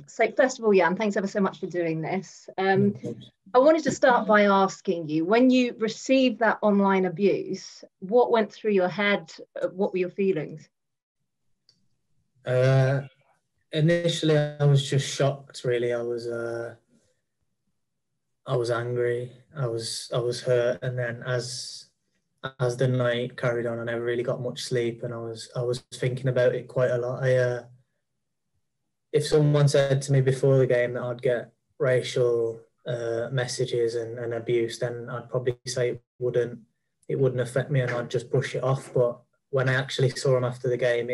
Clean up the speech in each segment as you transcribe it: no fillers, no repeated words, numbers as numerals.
So first of all, Jan, thanks ever so much for doing this. I wanted to start by asking you, when you received that online abuse, what went through your head? What were your feelings? Initially, I was just shocked. Really, I was angry. I was hurt, and then as the night carried on, I never really got much sleep, and I was thinking about it quite a lot. If someone said to me before the game that I'd get racial messages and abuse, then I'd probably say it wouldn't affect me, and I'd just brush it off. But when I actually saw him after the game,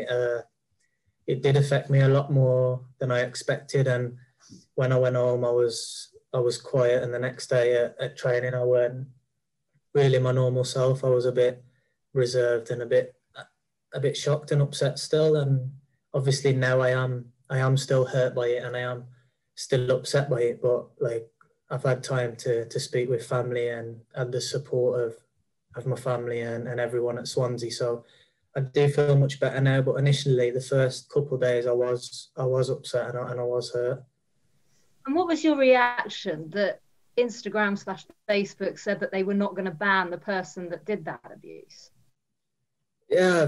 it did affect me a lot more than I expected. And when I went home, I was quiet, and the next day at training, I weren't really my normal self. I was a bit reserved and a bit shocked and upset still. And obviously now I am still hurt by it, and I am still upset by it. But like, I've had time to speak with family and had the support of my family and everyone at Swansea. So I do feel much better now. But initially, the first couple of days, I was upset and I was hurt. And what was your reaction that Instagram/Facebook said that they were not going to ban the person that did that abuse? Yeah, I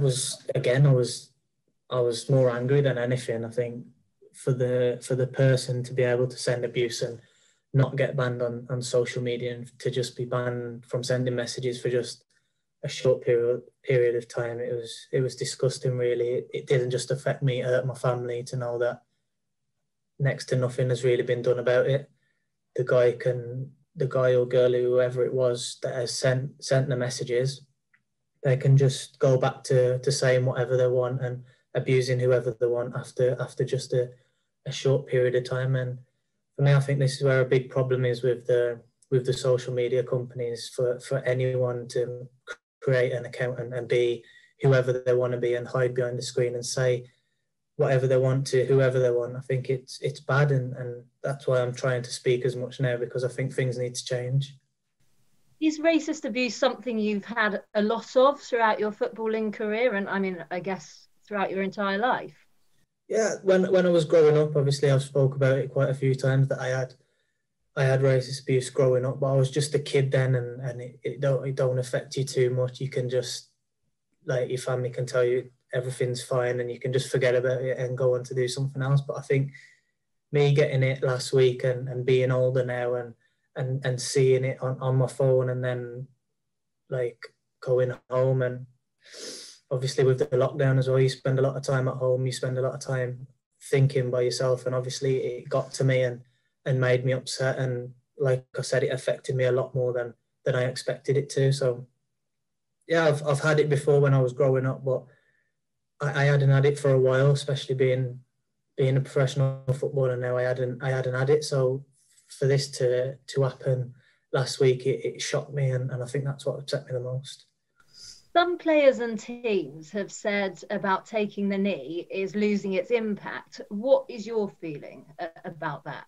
was more angry than anything. I think for the person to be able to send abuse and not get banned on social media, and to just be banned from sending messages for just a short period of time, it was disgusting. Really, it didn't just affect me; it hurt my family to know that next to nothing has really been done about it. The guy or girl, whoever it was that has sent the messages, they can just go back to saying whatever they want and abusing whoever they want after just a short period of time. And for me, I think this is where a big problem is with the social media companies, for anyone to create an account and be whoever they want to be and hide behind the screen and say whatever they want to whoever they want. I think it's bad, and that's why I'm trying to speak as much now, because I think things need to change. Is racist abuse something you've had a lot of throughout your footballing career, and I guess throughout your entire life? Yeah, when I was growing up, obviously I've spoke about it quite a few times that I had racist abuse growing up, but I was just a kid then, and it don't affect you too much. You can just, like, your family can tell you everything's fine and you can just forget about it and go on to do something else. But I think me getting it last week and being older now and seeing it on my phone, and then like going home, and obviously with the lockdown as well, you spend a lot of time at home, you spend a lot of time thinking by yourself, and obviously it got to me and made me upset, and like I said, it affected me a lot more than I expected it to. So yeah, I've had it before when I was growing up, but I hadn't had it for a while, especially being a professional footballer now. I hadn't had it. So for this to happen last week, it shocked me, and I think that's what upset me the most. Some players and teams have said about taking the knee is losing its impact. What is your feeling about that?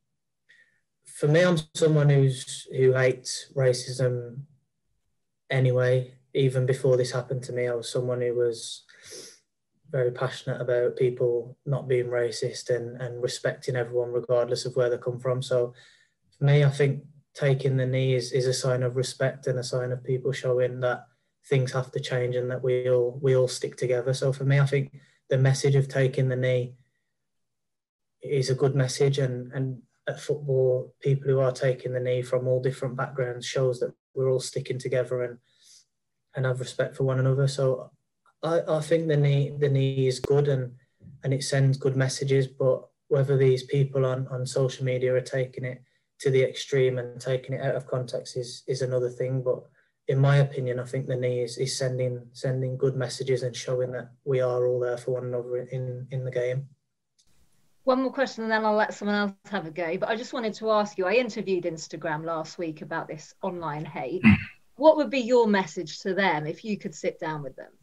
For me, I'm someone who hates racism anyway. Even before this happened to me, I was someone who was very passionate about people not being racist and respecting everyone regardless of where they come from. So for me, I think taking the knee is a sign of respect and a sign of people showing that things have to change and that we all stick together. So for me, I think the message of taking the knee is a good message, and at football, people who are taking the knee from all different backgrounds shows that we're all sticking together and have respect for one another. So I think the knee is good and it sends good messages, but whether these people on social media are taking it to the extreme and taking it out of context is another thing. But in my opinion, I think the knee is sending good messages and showing that we are all there for one another in the game. One more question and then I'll let someone else have a go. But I just wanted to ask you, I interviewed Instagram last week about this online hate. What would be your message to them if you could sit down with them?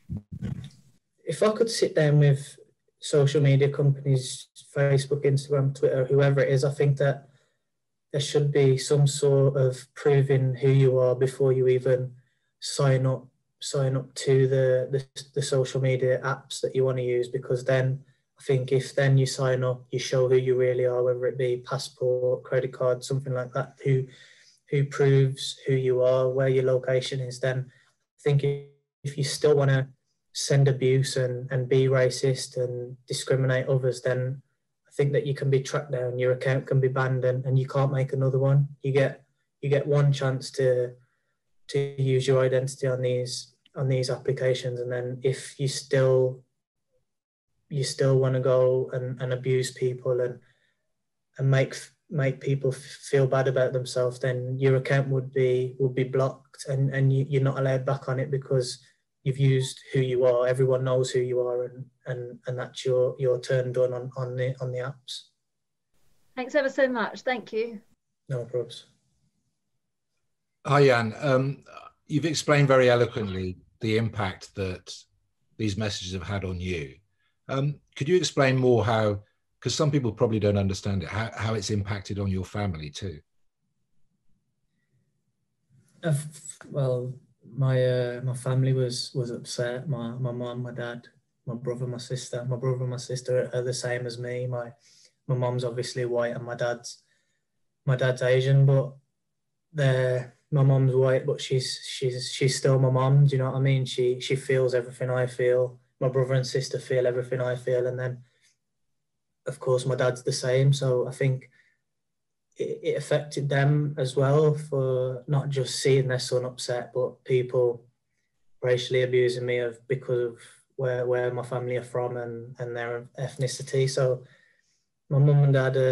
If I could sit down with social media companies, Facebook, Instagram, Twitter, whoever it is, I think that there should be some sort of proving who you are before you even sign up to the social media apps that you want to use, because then I I think if then you sign up, you show who you really are, whether it be passport, credit card, something like that, who proves who you are, where your location is, then I think if you still want to send abuse and be racist and discriminate others, then I think that you can be tracked down, your account can be banned, and you can't make another one. You get one chance to use your identity on these applications, and then if you still want to go and abuse people and make people feel bad about themselves, then your account would be blocked, and you're not allowed back on it because you've used who you are. Everyone knows who you are, and that's your turn done on the apps. Thanks ever so much. Thank you. No problems. Hi, Jan. You've explained very eloquently the impact that these messages have had on you. Could you explain more how, because some people probably don't understand it, how it's impacted on your family too? Well, my family was upset. My mum, my dad, my brother, my sister. My brother and my sister are the same as me. My mum's obviously white and my dad's Asian, but my mum's white, but she's still my mum. Do you know what I mean? She feels everything I feel. My brother and sister feel everything I feel, and then of course my dad's the same. So I think it affected them as well, for not just seeing their son upset, but people racially abusing me because of where my family are from and their ethnicity. So my mum and dad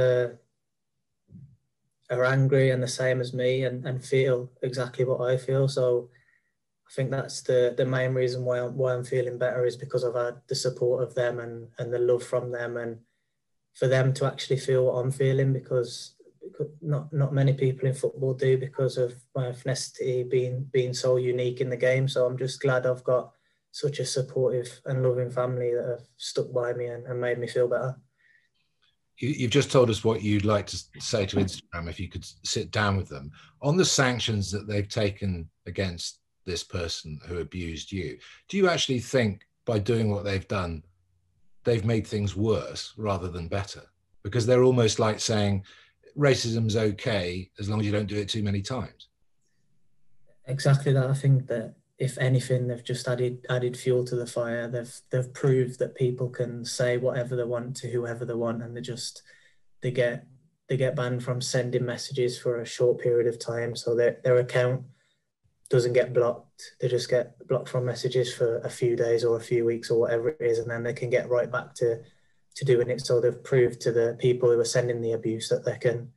are angry and the same as me and feel exactly what I feel. So I think that's the main reason why I'm feeling better, is because I've had the support of them and the love from them, and for them to actually feel what I'm feeling, because not many people in football do, because of my ethnicity being so unique in the game. So I'm just glad I've got such a supportive and loving family that have stuck by me and made me feel better. You've just told us what you'd like to say to Instagram if you could sit down with them. On the sanctions that they've taken against this person who abused you, do you actually think by doing what they've done, they've made things worse rather than better? Because they're almost like saying racism's okay as long as you don't do it too many times. Exactly that. I think that if anything, they've just added fuel to the fire. They've proved that people can say whatever they want to whoever they want, and they get banned from sending messages for a short period of time. So their account doesn't get blocked. They just get blocked from messages for a few days or a few weeks or whatever it is, and then they can get right back to doing it. So they've proved to the people who are sending the abuse that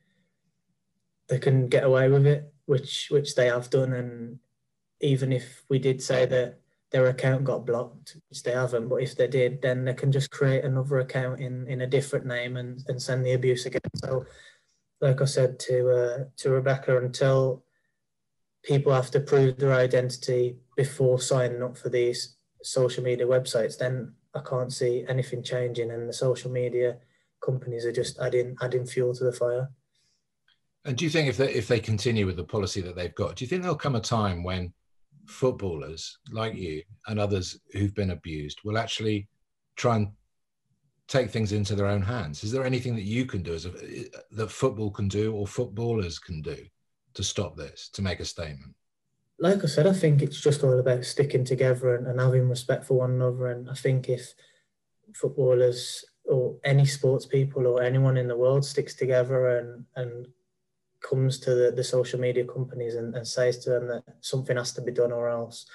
they can get away with it, which they have done. And even if we did say that their account got blocked, which they haven't, but if they did, then they can just create another account in a different name and send the abuse again. So like I said to Rebecca, until people have to prove their identity before signing up for these social media websites, then I can't see anything changing, and the social media companies are just adding fuel to the fire. And do you think if they continue with the policy that they've got, do you think there'll come a time when footballers like you and others who've been abused will actually try and take things into their own hands? Is there anything that you can do that football can do or footballers can do to stop this, to make a statement? Like I said, I think it's just all about sticking together and having respect for one another. And I think if footballers or any sports people or anyone in the world sticks together and comes to the social media companies and says to them that something has to be done or else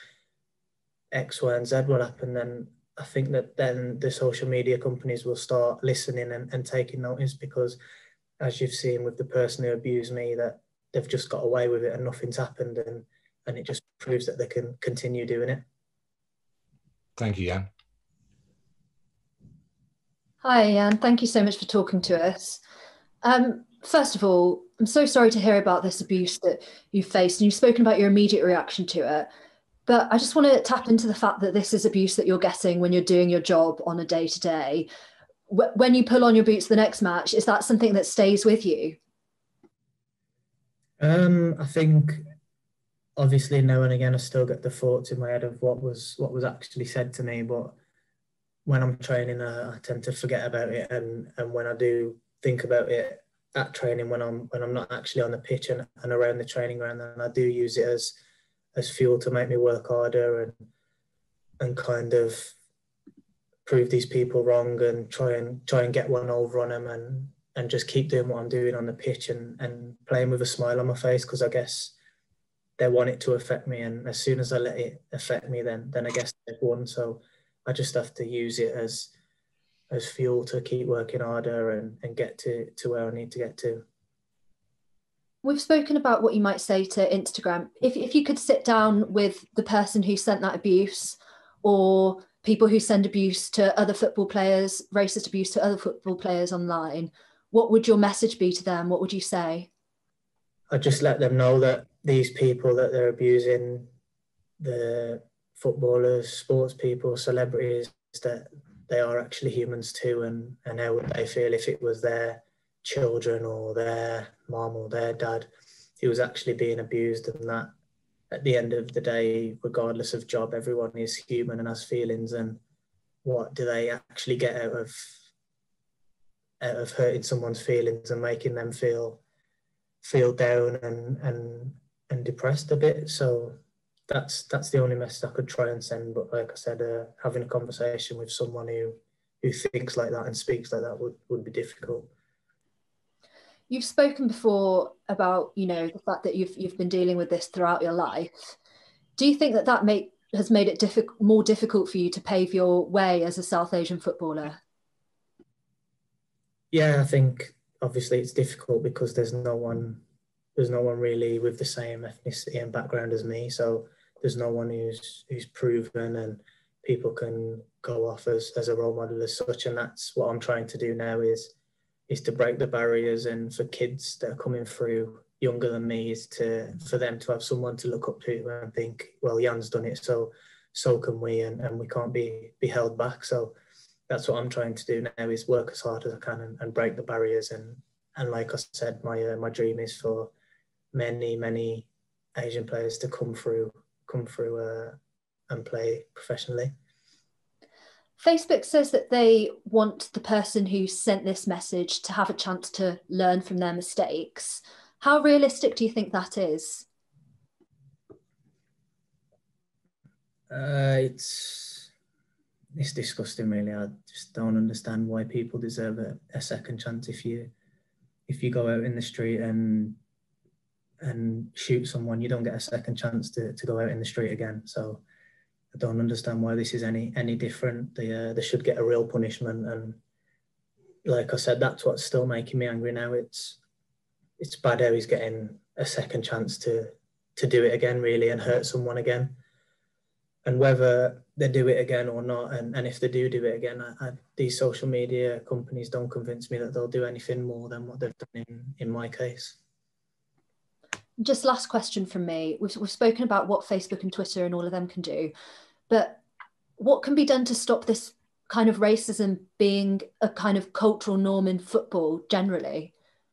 X, Y, and Z will happen, then I think that then the social media companies will start listening and taking notice, because as you've seen with the person who abused me, that they've just got away with it and nothing's happened, and it just proves that they can continue doing it. Thank you, Jan. Hi, Jan. Thank you so much for talking to us. First of all, I'm so sorry to hear about this abuse that you faced, and you've spoken about your immediate reaction to it. But I just want to tap into the fact that this is abuse that you're getting when you're doing your job on a day-to-day. When you pull on your boots the next match, is that something that stays with you? I think obviously now and again I still get the thoughts in my head of what was actually said to me, but when I'm training, I tend to forget about it, and when I do think about it at training, when I'm not actually on the pitch and around the training ground, then I do use it as fuel to make me work harder and kind of prove these people wrong and try and get one over on them and just keep doing what I'm doing on the pitch and playing with a smile on my face, because I guess they want it to affect me, and as soon as I let it affect me, then I guess they've won. So I just have to use it as fuel to keep working harder and get to where I need to get to. We've spoken about what you might say to Instagram. If you could sit down with the person who sent that abuse, or people who send abuse to other football players, racist abuse to other football players online, what would your message be to them? What would you say? I just let them know that these people that they're abusing, the footballers, sports people, celebrities, that they are actually humans too, and how would they feel if it was their children or their mom or their dad who was actually being abused, and that at the end of the day, regardless of job, everyone is human and has feelings, and what do they actually get out of hurting someone's feelings and making them feel down and depressed a bit. So that's the only message I could try and send. But like I said, having a conversation with someone who thinks like that and speaks like that would be difficult. You've spoken before about, the fact that you've been dealing with this throughout your life. Do you think that has made it more difficult for you to pave your way as a South Asian footballer? Yeah, I think obviously it's difficult because there's no one really with the same ethnicity and background as me. So there's no one who's proven and people can go off as a role model as such. And that's what I'm trying to do now is to break the barriers, and for kids that are coming through younger than me for them to have someone to look up to and think, well, Jan's done it, so can we, and we can't be held back. So that's what I'm trying to do now, is work as hard as I can and break the barriers. And like I said, my dream is for many Asian players to come through and play professionally. Facebook says that they want the person who sent this message to have a chance to learn from their mistakes. How realistic do you think that is? It's disgusting, really. I just don't understand why people deserve a second chance. If you go out in the street and shoot someone, you don't get a second chance to go out in the street again. So I don't understand why this is any different. They should get a real punishment. And like I said, that's what's still making me angry now. It's bad how he's getting a second chance to do it again, really, and hurt someone again. And whether they do it again or not, and if they do it again, these social media companies don't convince me that they'll do anything more than what they've done in my case. Just last question from me. We've spoken about what Facebook and Twitter and all of them can do, but what can be done to stop this kind of racism being a kind of cultural norm in football generally?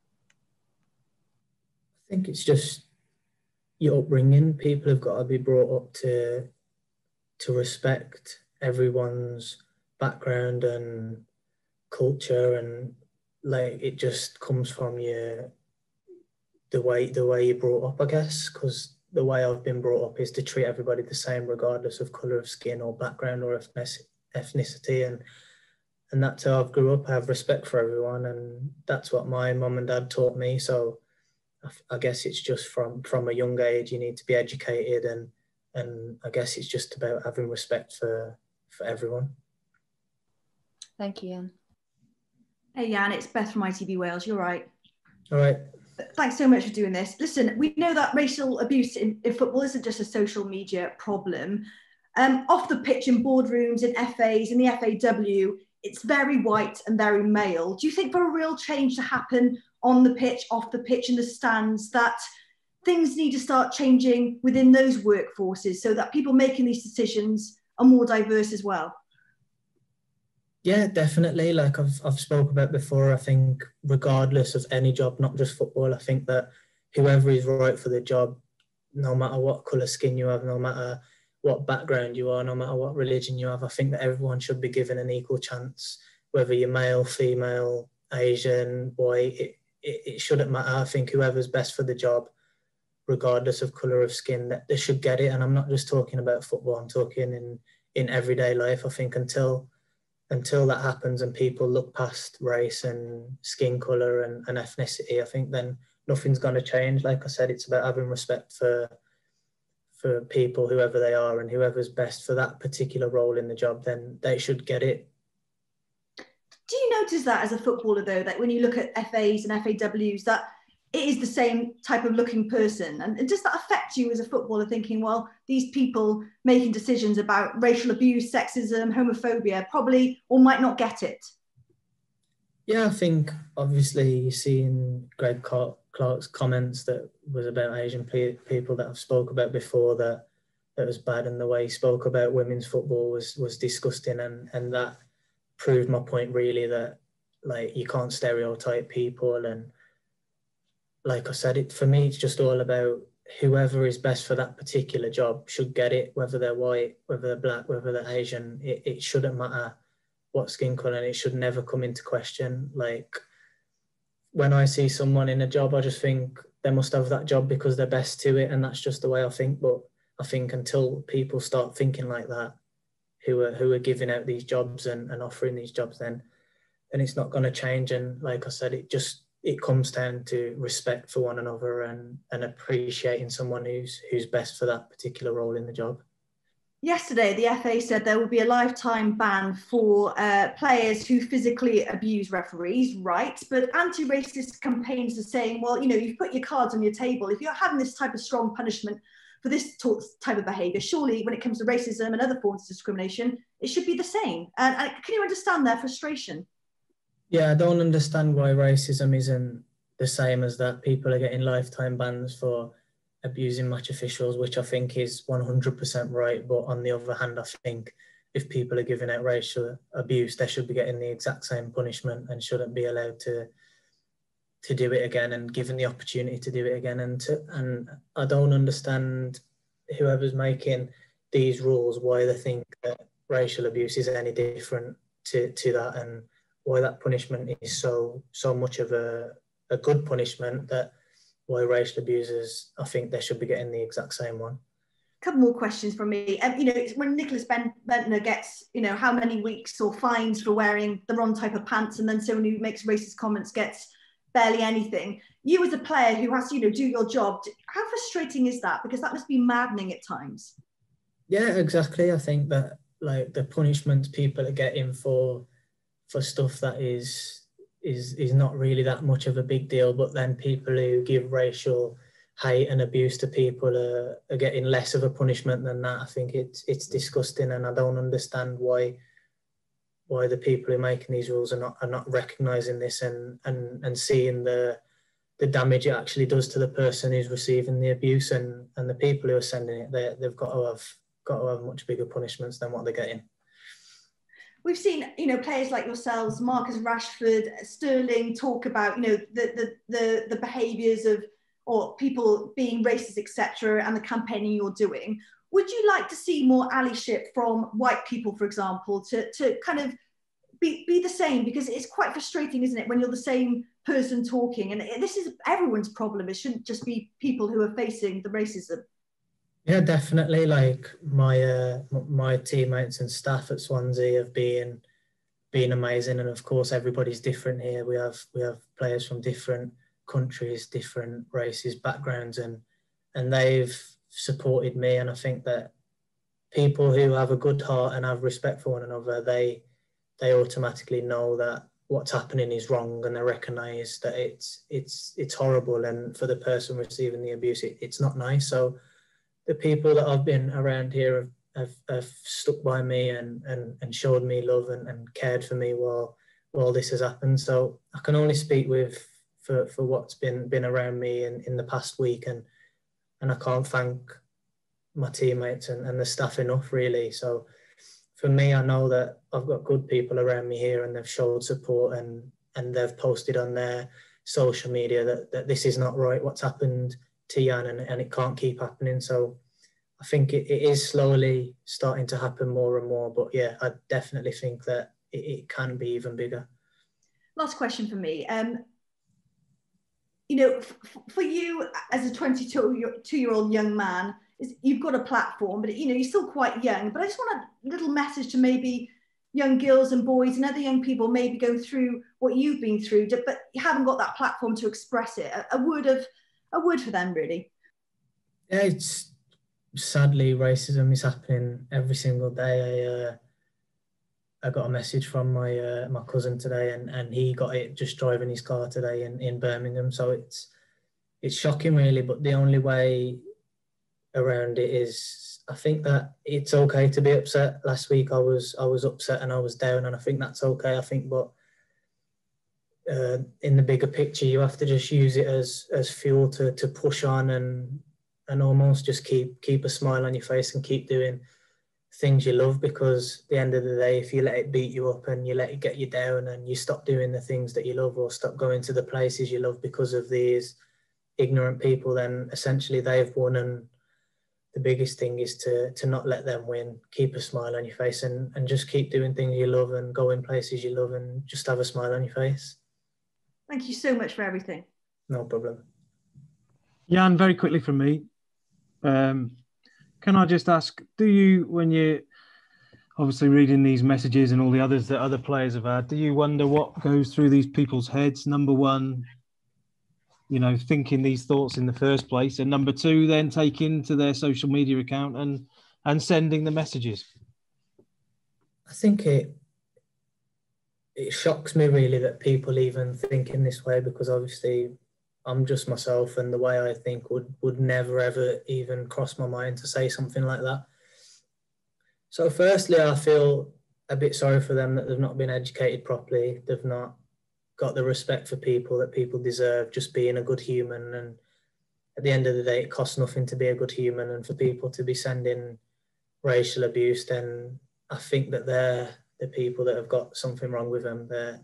I think it's just your upbringing. People have got to be brought up to respect everyone's background and culture, and like it just comes from the way you're brought up, I guess, because the way I've been brought up is to treat everybody the same regardless of colour of skin or background or ethnicity, and that's how I've grew up. I have respect for everyone, and that's what my mum and dad taught me. So I guess it's just from a young age you need to be educated, and I guess it's just about having respect for everyone. Thank you, Jan. Hey Jan, it's Beth from ITV Wales. You're right. All right. Thanks so much for doing this. Listen, we know that racial abuse in football isn't just a social media problem. Off the pitch, in boardrooms, in FAs, in the FAW, it's very white and very male. Do you think for a real change to happen on the pitch, off the pitch, in the stands, that things need to start changing within those workforces so that people making these decisions are more diverse as well? Yeah, definitely. Like I've spoke about before, I think regardless of any job, not just football, I think that whoever is right for the job, no matter what colour skin you have, no matter what background you are, no matter what religion you have. I think that everyone should be given an equal chance, whether you're male, female, Asian, white, it shouldn't matter. I think whoever's best for the job, regardless of colour of skin, that they should get it. And I'm not just talking about football, I'm talking in everyday life. I think until that happens and people look past race and skin colour and ethnicity, I think then nothing's going to change. Like I said, it's about having respect for people, whoever they are, and whoever's best for that particular role in the job, then they should get it. Do you notice that as a footballer, though, that when you look at FAs and FAWs, that it is the same type of looking person? And does that affect you as a footballer, thinking, well, these people making decisions about racial abuse, sexism, homophobia probably or might not get it? Yeah, I think obviously you see in Greg Clark's comments that was about Asian people that I've spoke about before, that was bad, and the way he spoke about women's football was disgusting, and that proved my point really, that like you can't stereotype people. And like I said, for me it's just all about whoever is best for that particular job should get it, whether they're white, whether they're black, whether they're Asian. It shouldn't matter what skin colour, and it should never come into question. Like when I see someone in a job, I just think they must have that job because they're best to it, and that's just the way I think. But I think until people start thinking like that, who are giving out these jobs and offering these jobs, then it's not going to change. And like I said, it comes down to respect for one another and appreciating someone who's best for that particular role in the job. Yesterday, the FA said there will be a lifetime ban for players who physically abuse referees, right? But anti-racist campaigns are saying, well, you've put your cards on your table. If you're having this type of strong punishment for this type of behaviour, surely when it comes to racism and other forms of discrimination, it should be the same. And can you understand their frustration? Yeah, I don't understand why racism isn't the same as that. People are getting lifetime bans for abusing match officials, which I think is 100% right. But on the other hand, I think if people are giving out racial abuse, they should be getting the exact same punishment and shouldn't be allowed to do it again and given the opportunity to do it again. And I don't understand whoever's making these rules, why they think that racial abuse is any different to that, and why that punishment is so much of a good punishment, that why racial abusers, I think they should be getting the exact same one. A couple more questions from me. When Nicholas Bentner gets, how many weeks or fines for wearing the wrong type of pants, and then someone who makes racist comments gets barely anything. You as a player who has to, do your job, how frustrating is that? Because that must be maddening at times. Yeah, exactly. I think that like the punishments people are getting for stuff that is not really that much of a big deal, but then people who give racial hate and abuse to people are getting less of a punishment than that. I think it's disgusting, and I don't understand why the people who are making these rules are not recognising this and seeing the damage it actually does to the person who's receiving the abuse, and the people who are sending it. They've got to have much bigger punishments than what they're getting. We've seen, players like yourselves, Marcus Rashford, Sterling, talk about, the behaviours of or people being racist, etc., and the campaigning you're doing. Would you like to see more allyship from white people, for example, to kind of be the same? Because it's quite frustrating, isn't it, when you're the same person talking? And this is everyone's problem. It shouldn't just be people who are facing the racism. Yeah, definitely. Like my teammates and staff at Swansea have been amazing, and of course everybody's different here. We have players from different countries, different races, backgrounds, and they've supported me. And I think that people who have a good heart and have respect for one another, they automatically know that what's happening is wrong, and they recognise that it's horrible, and for the person receiving the abuse, it's not nice. So the people that I've been around here have stuck by me and showed me love and cared for me while this has happened. So I can only speak for what's been around me in the past week, and I can't thank my teammates and the staff enough, really. So for me, I know that I've got good people around me here, and they've showed support and they've posted on their social media that this is not right, what's happened to Jan, and it can't keep happening. So I think it is slowly starting to happen more and more. But yeah, I definitely think that it can be even bigger. Last question for me. You know, for you as a 22-year-old young man, you've got a platform, but you know, you're still quite young. But I just want a little message to maybe young girls and boys and other young people maybe going through what you've been through, but you haven't got that platform to express it. A word for them, really. Yeah, it's sadly racism is happening every single day. I got a message from my cousin today, and he got it just driving his car today in Birmingham. So it's shocking, really. But the only way around it is, I think that it's okay to be upset. Last week I was upset and I was down, and I think that's okay. I think, but in the bigger picture, you have to just use it as fuel to push on and almost just keep a smile on your face and keep doing things you love, because at the end of the day, if you let it beat you up and you let it get you down and you stop doing the things that you love or stop going to the places you love because of these ignorant people, then essentially they've won. And the biggest thing is to not let them win. Keep a smile on your face and just keep doing things you love and go in places you love and just have a smile on your face. Thank you so much for everything. No problem. Jan, very quickly from me. Can I just ask, do you, when you're obviously reading these messages and all the others that other players have had, do you wonder what goes through these people's heads? Number one, you know, thinking these thoughts in the first place, and number two, then taking to their social media account and sending the messages? I think it shocks me really that people even think in this way, because obviously I'm just myself, and the way I think would never ever even cross my mind to say something like that. So firstly, I feel a bit sorry for them that they've not been educated properly. They've not got the respect for people that people deserve, just being a good human. And at the end of the day, it costs nothing to be a good human, and for people to be sending racial abuse, then I think that they're the people that have got something wrong with them. They're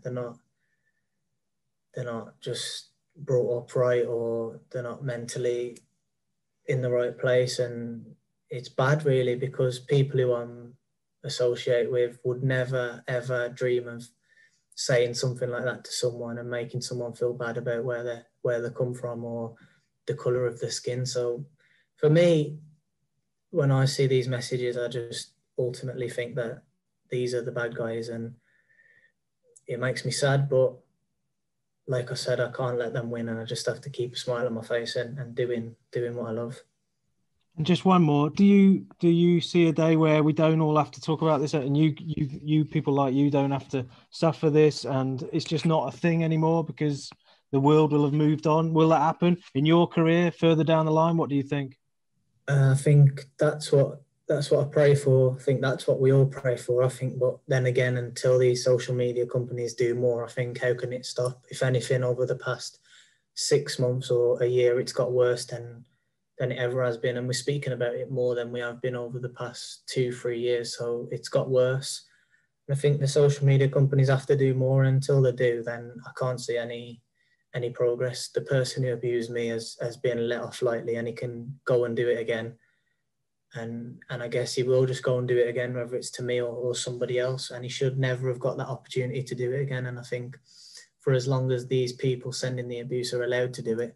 not just brought up right, or they're not mentally in the right place. And it's bad really, because people who I'm associate with would never ever dream of saying something like that to someone and making someone feel bad about where they come from or the colour of their skin. So for me, when I see these messages, I just ultimately think that these are the bad guys, and it makes me sad. But like I said, I can't let them win, and I just have to keep a smile on my face and doing what I love. And just one more, do you see a day where we don't all have to talk about this, and you people like you don't have to suffer this, and it's just not a thing anymore because the world will have moved on? Will that happen in your career further down the line? What do you think? I think that's what I pray for. I think that's what we all pray for. I think, but then again, until these social media companies do more, I think, how can it stop? If anything, over the past 6 months or a year, it's got worse than it ever has been. And we're speaking about it more than we have been over the past 2-3 years. So it's got worse. And I think the social media companies have to do more. And until they do, then I can't see any progress. The person who abused me has been let off lightly, and he can go and do it again. And I guess he will just go and do it again, whether it's to me or somebody else. And he should never have got that opportunity to do it again. And I think for as long as these people sending the abuse are allowed to do it,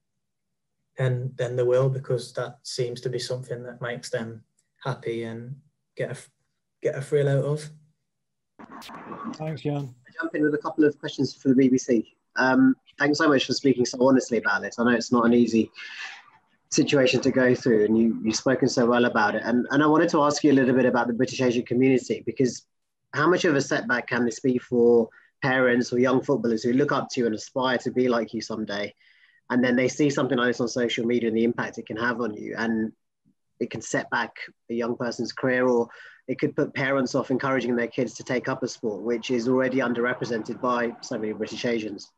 then they will, because that seems to be something that makes them happy and get a thrill out of. Thanks, Jan. I'll jump in with a couple of questions for the BBC. Thanks so much for speaking so honestly about this. I know it's not an easy situation to go through, and you've spoken so well about it. And I wanted to ask you a little bit about the British Asian community, because how much of a setback can this be for parents or young footballers who look up to you and aspire to be like you someday, and then they see something like this on social media and the impact it can have on you, and it can set back a young person's career, or it could put parents off encouraging their kids to take up a sport which is already underrepresented by so many British Asians?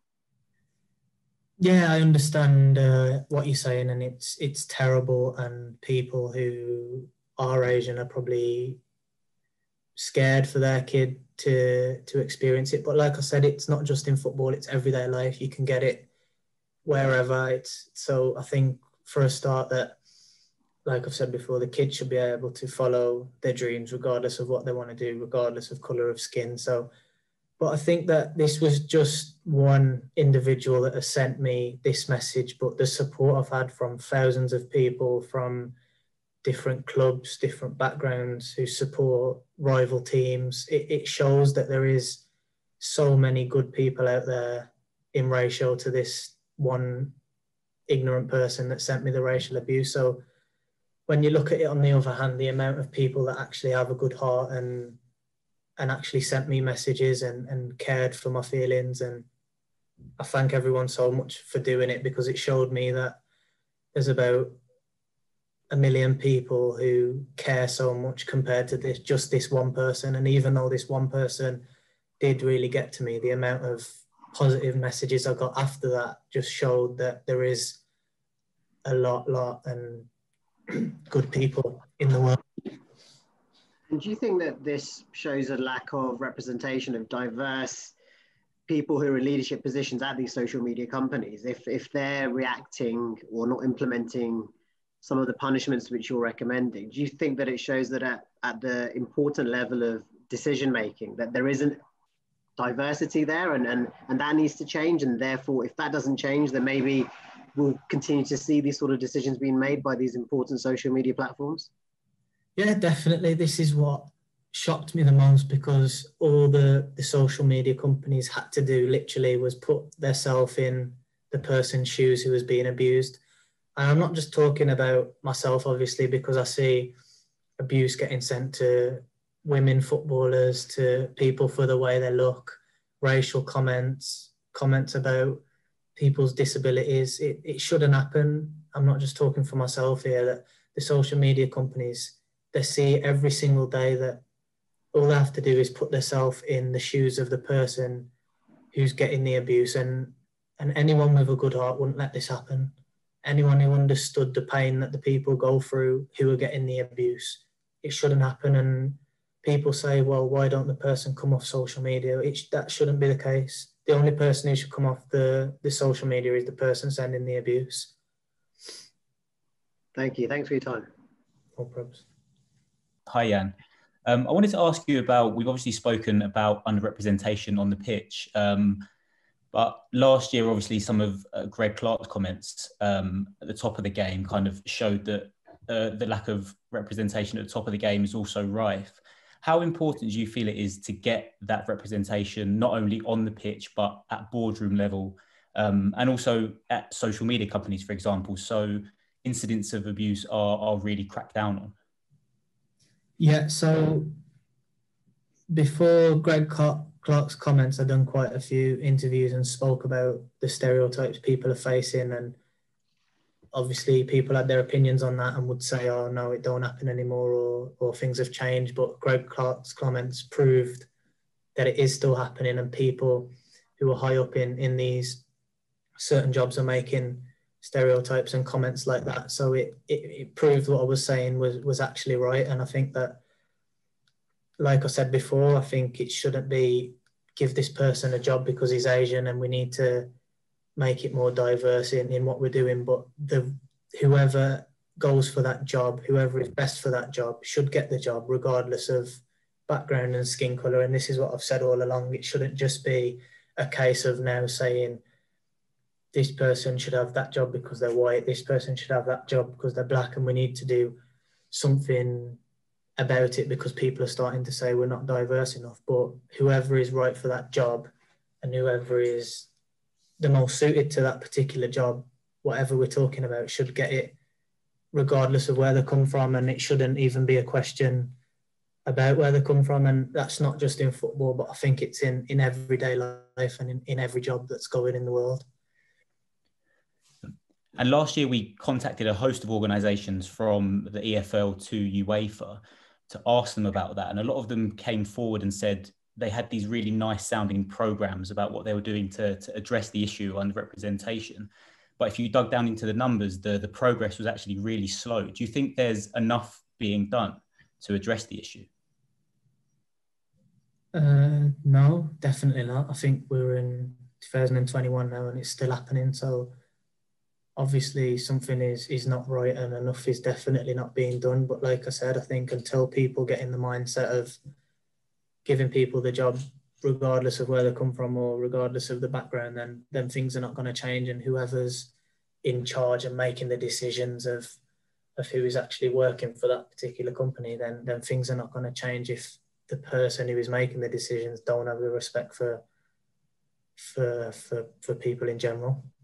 Yeah, I understand what you're saying, and it's terrible, and people who are Asian are probably scared for their kid to experience it. But like I said, it's not just in football, it's everyday life. You can get it wherever. So I think for a start that like I've said before, the kids should be able to follow their dreams regardless of what they want to do, regardless of colour of skin. So, but I think that this was just one individual that has sent me this message, but the support I've had from thousands of people from different clubs, different backgrounds who support rival teams, it shows that there is so many good people out there in ratio to this one ignorant person that sent me the racial abuse. So when you look at it on the other hand, the amount of people that actually have a good heart and actually sent me messages and cared for my feelings, and I thank everyone so much for doing it, because it showed me that there's about 1 million people who care so much compared to this one person. And even though this one person did really get to me, the amount of positive messages I got after that just showed that there is a lot and good people in the world. And do you think that this shows a lack of representation of diverse people who are in leadership positions at these social media companies? If they're reacting or not implementing some of the punishments which you're recommending, do you think that it shows that at the important level of decision making that there isn't diversity there, and that needs to change? And therefore, if that doesn't change, then maybe we'll continue to see these sort of decisions being made by these important social media platforms? Yeah, definitely. This is what shocked me the most, because all the social media companies had to do literally was put themselves in the person's shoes who was being abused. And I'm not just talking about myself, obviously, because I see abuse getting sent to women footballers, to people for the way they look, racial comments about people's disabilities. It shouldn't happen. I'm not just talking for myself here, that the social media companies, they see every single day that all they have to do is put themselves in the shoes of the person who's getting the abuse. And anyone with a good heart wouldn't let this happen. Anyone who understood the pain that the people go through who are getting the abuse, it shouldn't happen. And people say, well, why don't the person come off social media? That shouldn't be the case. The only person who should come off the social media is the person sending the abuse. Thank you. Thanks for your time. No problems. Hi, Jan. I wanted to ask you about, we've obviously spoken about underrepresentation on the pitch, but last year, obviously, some of Greg Clark's comments at the top of the game kind of showed that the lack of representation at the top of the game is also rife. How important do you feel it is to get that representation, not only on the pitch, but at boardroom level, and also at social media companies, for example, so incidents of abuse are really cracked down on? Yeah, so before Greg Clark's comments, I've done quite a few interviews and spoke about the stereotypes people are facing, and obviously people had their opinions on that and would say, oh no, it don't happen anymore, or things have changed. But Greg Clark's comments proved that it is still happening, and people who are high up in these certain jobs are making stereotypes and comments like that. So it proved what I was saying was actually right. And I think that, like I said before, I think it shouldn't be give this person a job because he's Asian, and we need to make it more diverse in what we're doing. But whoever goes for that job, whoever is best for that job, should get the job regardless of background and skin colour. And this is what I've said all along. It shouldn't just be a case of now saying this person should have that job because they're white, this person should have that job because they're black, and we need to do something about it because people are starting to say we're not diverse enough. But whoever is right for that job and whoever is the most suited to that particular job, whatever we're talking about, should get it regardless of where they come from. And it shouldn't even be a question about where they come from. And that's not just in football, but I think it's in everyday life and in every job that's going in the world. And last year we contacted a host of organisations from the EFL to UEFA to ask them about that. And a lot of them came forward and said they had these really nice sounding programs about what they were doing to address the issue of underrepresentation. But if you dug down into the numbers, the progress was actually really slow. Do you think there's enough being done to address the issue? No, definitely not. I think we're in 2021 now and it's still happening. So obviously something is not right and enough is definitely not being done. But like I said, I think until people get in the mindset of giving people the job, regardless of where they come from or regardless of the background, then things are not going to change. And whoever's in charge and making the decisions of who is actually working for that particular company, then things are not going to change if the person who is making the decisions don't have the respect for people in general.